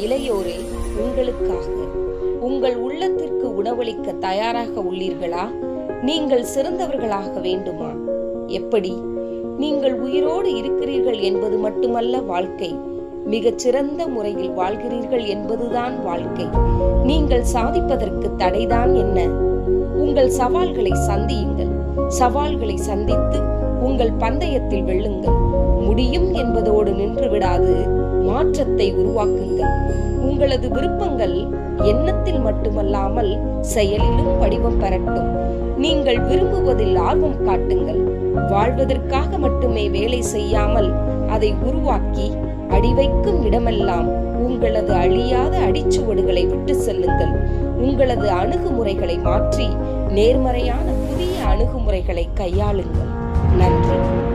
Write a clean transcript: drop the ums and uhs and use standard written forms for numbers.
இளையோரே, உங்களுக்காக உங்கள் உள்ளத்திற்கு உணவளிக்க தயாராக உள்ளீர்களா? நீங்கள் சிறந்தவர்களாக வேண்டுமா? எப்படி? நீங்கள் உயிரோடு இருக்கிறீர்கள் என்பது மட்டுமல்ல வாழ்க்கை, மிகச் சிறந்த முறையில் வாழ்கிறீர்கள் என்பதுதான் வாழ்க்கை. நீங்கள் சாதிப்பதற்கு தடைதான் என்ன? உங்கள் சவால்களை சந்தியுங்கள். சவால்களை சந்தித்து உங்கள் பந்தயத்தில் வெல்லுங்கள். முடியும் என்பதோடு நின்று விடாது, மாற்றத்தை உருவாக்குங்கள். உங்களது விருப்பங்கள் எண்ணத்தில் மட்டுமல்லாமல் செயலிலும் வடிவம் பெறட்டும். நீங்கள் விரும்புவதில் ஆர்வம் காட்டுங்கள். வாழ்வதற்காக மட்டுமே வேலை செய்யாமல் அதை உருவாக்கி அடிவைக்கும் இடமெல்லாம் உங்களது அழியாத அடிச்சுவடுகளை விட்டு செல்லுங்கள். உங்களது அணுகுமுறைகளை மாற்றி நேர்மறையான புதிய அணுகுமுறைகளை கையாளுங்கள். நன்றி.